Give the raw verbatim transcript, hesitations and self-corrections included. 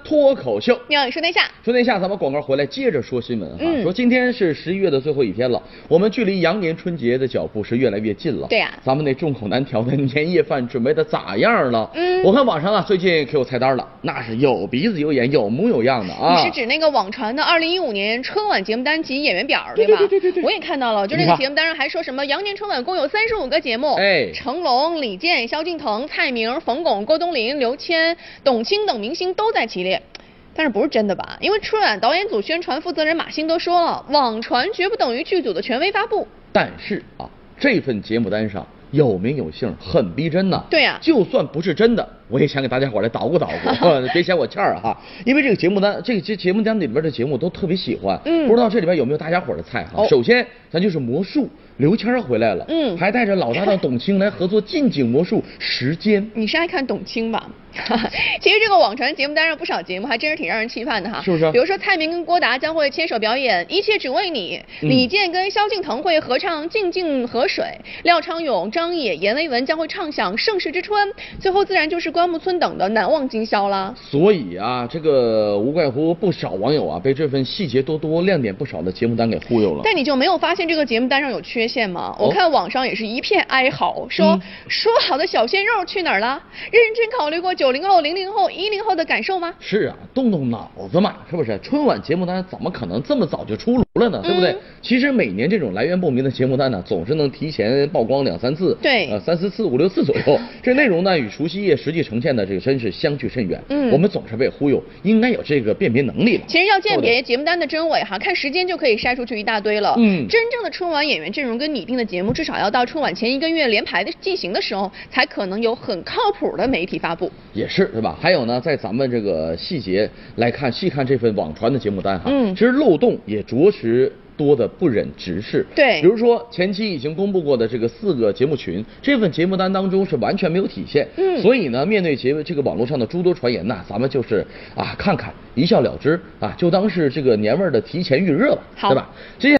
脱口秀。 你好，说天下， 说天下，咱们广告回来接着说新闻哈、 嗯。 说今天是十一月的最后一天了，我们距离羊年春节的脚步是越来越近了。 对呀、啊， 咱们那众口难调的年夜饭准备的咋样了？ 嗯， 我看网上啊最近可有菜单了，那是有鼻子有眼有模有样的啊。 你是指那个网传的二零一五年春晚节目单及演员表对吧？ 对对对对对。 我也看到了，就这个节目单上还说什么羊年春晚共有三十五个节目， 哎， 成龙、李健、萧敬腾、蔡明、冯巩、郭冬临、刘谦、董卿等明星都在其列。但是不是真的吧？因为春晚导演组宣传负责人马欣都说了，网传绝不等于剧组的权威发布。 但是啊，这份节目单上有名有姓，很逼真呐。 对呀、啊， 就算不是真的，我也想给大家伙来捣鼓捣鼓，别嫌我欠儿哈。因为这个节目单，这个节节目单里边的节目都特别喜欢。嗯，不知道这里边有没有大家伙的菜哈？哦、首先，咱就是魔术，刘谦回来了，嗯，还带着老搭档董卿来合作近景魔术时间。 你是爱看董卿吧？其实这个网传节目单上不少节目还真是挺让人期盼的哈， 是不是？ 比如说蔡明跟郭达将会牵手表演《一切只为你》，嗯、李健跟萧敬腾会合唱《静静河水》，廖昌永、张也、阎维文将会唱响《盛世之春》，最后自然就是关牧村等的难忘今宵啦。 所以啊，这个无怪乎不少网友啊被这份细节多多、亮点不少的节目单给忽悠了。 但你就没有发现这个节目单上有缺陷吗？哦、我看网上也是一片哀嚎，说、嗯、说好的小鲜肉去哪儿了？认真考虑过九零后、零零后、一零后的感受吗？ 是啊，动动脑子嘛，是不是？春晚节目单怎么可能这么早就出炉了呢？对不对？嗯、其实每年这种来源不明的节目单呢，总是能提前曝光两三次， 对， 呃，三四次、五六次左右。这内容呢，与除夕夜实际呈现的这个真是相距甚远。嗯，我们总是被忽悠，应该有这个辨别能力了。 其实要鉴别节目单的真伪哈，看时间就可以筛出去一大堆了。 嗯， 真正的春晚演员阵容跟拟定的节目，至少要到春晚前一个月连排的进行的时候，才可能有很靠谱的媒体发布。 也是，对吧？还有呢，在咱们这个细节来看，细看这份网传的节目单哈，嗯，其实漏洞也着实多的不忍直视。 对， 比如说前期已经公布过的这个四个节目群，这份节目单当中是完全没有体现。嗯，所以呢，面对节这个网络上的诸多传言呐，咱们就是啊看看一笑了之啊，就当是这个年味的提前预热了，对吧？接下